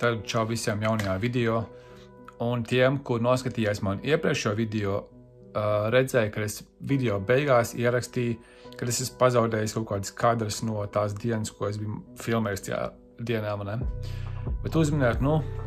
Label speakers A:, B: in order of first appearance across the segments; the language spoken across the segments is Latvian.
A: Tad čau visiem jaunajā video. Un tiem, kur noskatījās man iepriekšējo video, redzēja, ka es video beigās ierakstīju, ka es esmu pazaudējis kaut kādas kadras no tās dienas, ko es biju filmējis tajā dienā, man ne? Bet uzminiet,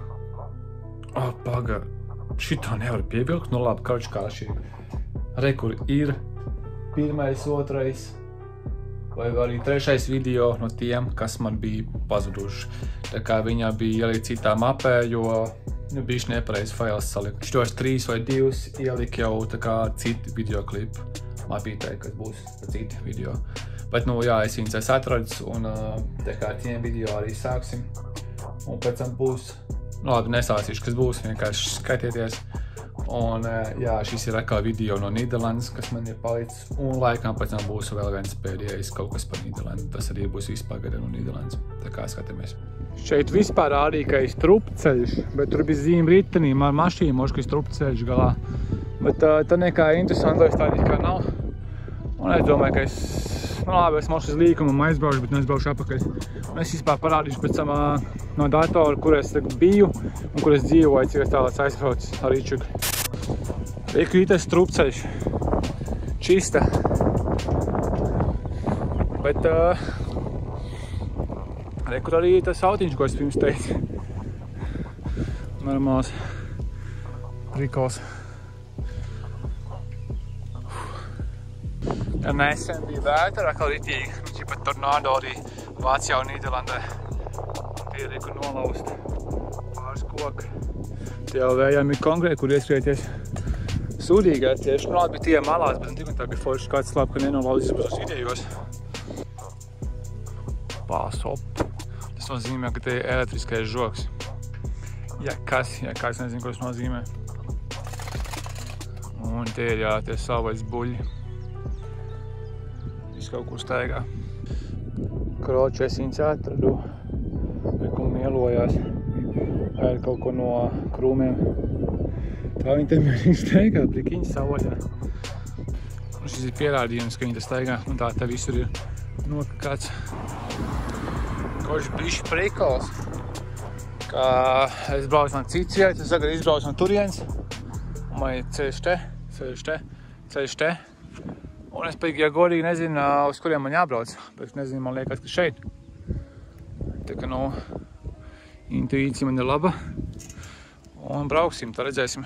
A: paga, šitā nevar pievilkt, labi, kauč kā šī. Re, kur ir pirmais, otrais, vai arī trešais video no tiem, kas man bija pazuduši. Tā kā viņā bija ielikt citā mapē, jo bišķi nepareizi fails salikt. Šitos 3 vai 2 ielikt jau tā kā citi videoklipi mapītē, kas būs pa citi video. Bet, jā, es viņus esmu atradis, un tā kā tiem video arī sāksim. Un pēc tam būs, labi, nesāsīšu, kas būs, vienkārši skaitieties. Un, jā, šis ir atkal video no Nīderlandes, kas man ir palicis. Un laikam pēc tam būs vēl viens pēdējais kaut kas par Nīderlandi. Tas arī būs vispār gada no Nīderlandes. Tā kā skatāmies. Šeit vispār ārīkais trupceļš, bet tur bija zīme ritenīm ar mašīnu, možda, ka ir trupceļš galā. Bet tā nekā interesanti, lai tādi kā nav. Un es domāju, ka labi, es mošu uz līkumu aizbraušu, bet neaizbraušu apakaļ. Un es vispār parādīšu pēc tam no datora, kur es biju un kur es dzīvoju, cik es tālāk aizbraucu ar Rīčuku. Rīkrītais trupceļš. Čista. Bet kur arī tas autiņš, ko es pirms teicu. Normāls prikols. Ja nesen bija vētra, atkal ritīgi. Viņš ir pat tornado arī Vācijā un Nīderlandē. Tie ir kur nolaust pāris koki. Tie jau vējām ir konkrēti, kur ieskrieties sūdīgais tieši. Labi bija tie malās, bet tik un tā bija forši kāds labi, ka nenolauzīs uz vidējos. Pāsop. Tas nozīmē, ka te ir elektriskais žoks. Ja kas nezinu, ko tas nozīmē. Un tie ir, jā, tie savais buļļi. Viss kaut kur staigā. Kroči es viņus atradu. Vai kur mielojās. Vai ir kaut ko no krūmiem. Tā viņi te mērīgi staigā, plikiņi savoļā. Un šis ir pierādījums, ka viņi te staigā. Un tā te visur ir nokakāts. Koši bišķi prikols. Kā es braucu no citas vietas, es tagad izbraucu no turienes. Un man ir ceļš te. Un es pēc, ja godīgi nezinu, uz kuriem man jābrauc. Bet nezinu, man liekas, ka šeit. Tā kā, intuīcija man ir laba. Un brauksim, tā redzēsim.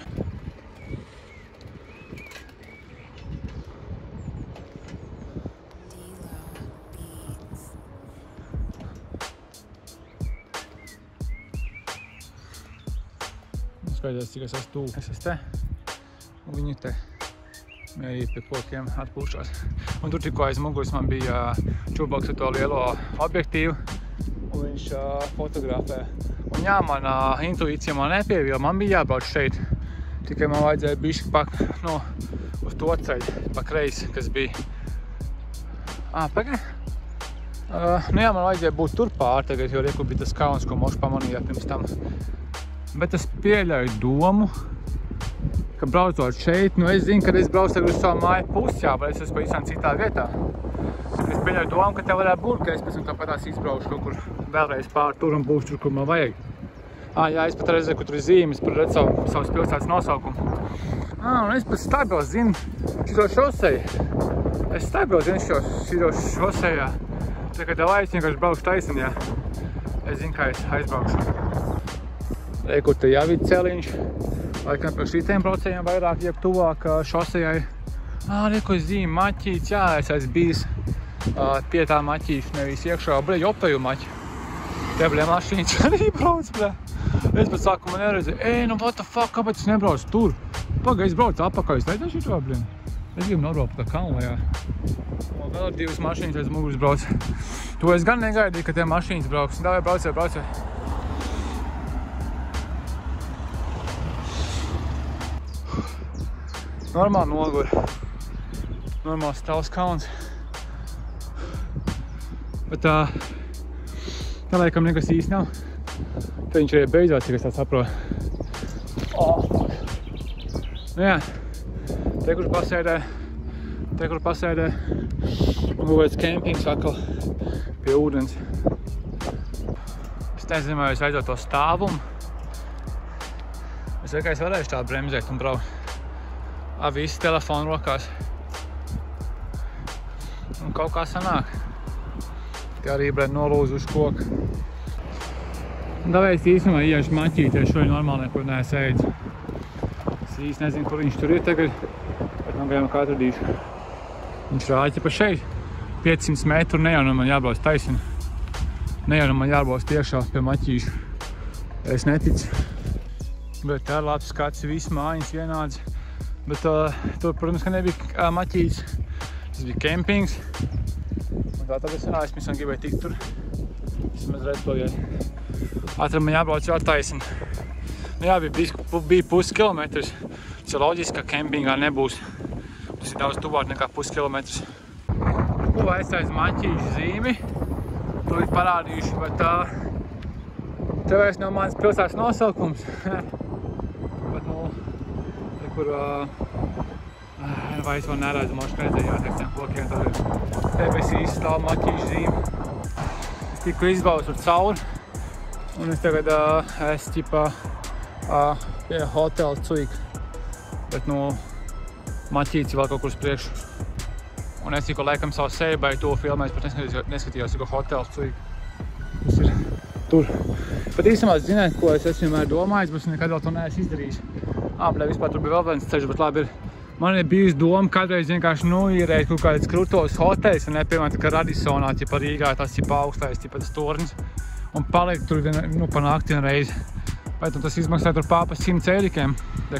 A: Skaidrs, cik es esmu tūl. Es esmu te, un viņi te mērīt pie kokiem atpūšās. Un tur tikko aiz muguras man bija čūbaks ar to lielo objektīvu, un viņš fotografē. Un jā, man intuīcija man nepievīla, man bija jābrauc šeit. Tikai man vajadzēja bišķi uz to ceļu, pa kreisi, kas bija. Pagaid. Jā, man vajadzēja būt tur pār tagad, jo reku bija tas kauns, ko moši pamanīja pirms tam. Bet es pieļauju domu, ka braucot šeit, es zinu, kad es braucu tagad uz savu māju pusi, jā, vai es esmu pavisam citā vietā. Es pieļauju domu, ka te varētu būt, ka es pēc tam tāpatās izbraušu kaut kur vēlreiz pār tur un būšu tur, kur man vajag. Jā, es pat redzēju, ka tur ir zīmes, par redz savas pilsētas nosaukumu. Un es pat stabili zinu šito šoseju. Es stabili zinu šito šosejā. Tā kā davai es vienkārši braušu taisni, jā. Es zinu, kā es aizbraukšu. Kur te jau ir celiņš. Laikam par šitiem braucējiem vairāk, jeb tuvāk šosejai. Kur zīme maķīts, jā, es esmu bijis pie tā maķīša, nevis iekšā, jopeju maķi. Te, mašīnas arī brauc, Es pat sākumā neredzēju, what the fuck, kāpēc es nebraucu tur? Paga, es braucu apakaļ, es redzēju šito, Es gribu nobraukt pa kalnu, jā. Un vēl 2 mašīnas aiz muguras brauc. To es gan negaidīju, ka tie mašīnas brauks. Davai, braucē. Normāli nogura. Normāls tavs kauns. Bet tā laikam nekas īsti nav. Te viņš arī beidzās, cik es tā saprotu. Jā, te kur pasēdē. Un būvēts kempings atkal pie ūdens. nezinu, vai es redzot to stāvumu. Es domāju, ka es varēšu tā bremzēt un braukt. Visi telefonu rokās. Un kaut kā sanāk. Tie arī, nolūzu uz koku. Tāpēc īstenībā iešu maķīties šodien normāli nekur neesmu ēdis. Es īsti nezinu, kur viņš tur ir tagad, bet man gājām kā atradīšu. Viņš rāķa pa šeit. 500 metru, ne jau man jābrauc taisni. Ne jau man jābrauc tiešā pie maķīšu. Es neticu. Bet tā ir labs skats, viss mājiņas vienāds. Bet tur, protams, ka nebija maķīts. Tas bija kempings. Un tā tad es gribēju tikt tur. Vismaz redz to vien. Ātri man jābrauc jau taisni. Nu jā, bija puskilometrs. Tas ir loģiski, ka kempingā nebūs. Tas ir daudz tuvāk nekā puskilometrs. Ko aizstājas maķīšu zīmi. Tur ir parādījuši, bet te vairs nav mans pilsētas nosaukums. Bet, kur vai es vēl neredzu, mošu redzējāt ar tiem kokiem, tad ir debesīs stāv maķīšu zīme. Es tikko izbraucu tur cauri, un es tagad esmu ķipā pie hotela Cuik. Bet, maķīts vēl kaut kur uz priekšu. Un es tikko laikam savu seju, vai to filmēs, pat neskatījos, tikko hotels Cuik. Tas ir tur. Pat īstenībā, ziniet, ko es esmu vienmēr domājis, bet es nekad vēl to neesmu izdarījis. Vispār tur bija vēl viens ceļš, bet labi ir. Man ir bijusi doma kādreiz vienkārši noīrēt kaut kādas krutos hoteļus, un piemēram, kā Radisonā, ķipa Rīgā, tas ķipa augstais, ķipa tas turnis, un palikt tur pa nakti reizi. Bet tas izmaksā tur pār pa 100 eirikiem.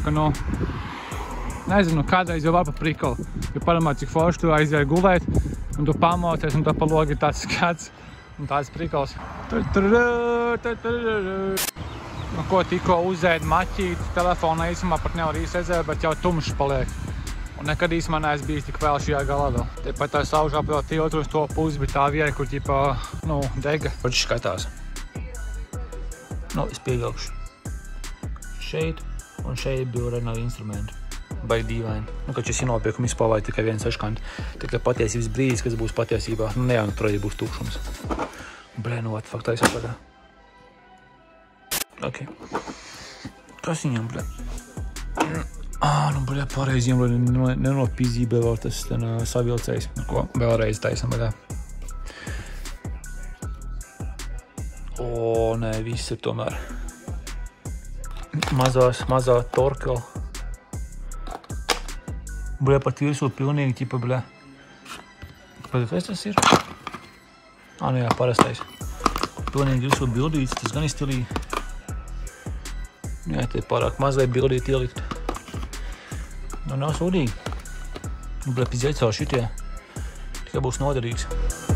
A: Nezinu, kādreiz jau var pa prikalu. Jo padomā, cik forši tu aiziet gulēt, un tu pamoties, un tā pa logi ir tāds skats, un tāds prikals. Nu, ko tikko uzēd maķīt, telefonā īsumā pat nevar īsti redzēt, bet jau tumšs paliek. Un nekad īsumā neesmu bijis tik vēl šajā galā vēl. Te pat tā saužā vēl tiltu uz to pusi, bet tā vieta, kur ķipa, dega. Viņš skatās. Es pievilkšu. Šeit, un šeit bija Renault instrumenti. Baigi dīvaini. Kad šis ienopieku izpāvāja tikai viens seškanti. Tikai patiesības brīdis, kas būs patiesībā. Ne jau, tur arī būs tukšums. What the fuck, tā izsapagā. Ok. Kas viņam, pareizi viņam, nenopīzīja vēl tas savilcējs. Ko, vēlreiz taisam vaļā. Nē, viss ir tomēr. Mazā torkela. Pat virsū pilnīgi, ķipa, kas tas ir? Nu jā, parastais. Pilnīgi virsū bildīts, tas gan ir stilīgi. Jā, te pārāk mazai bildīt ielikt. Nav sūdīgi. Pizdēļ caur šitie. Tikai būs noderīgs.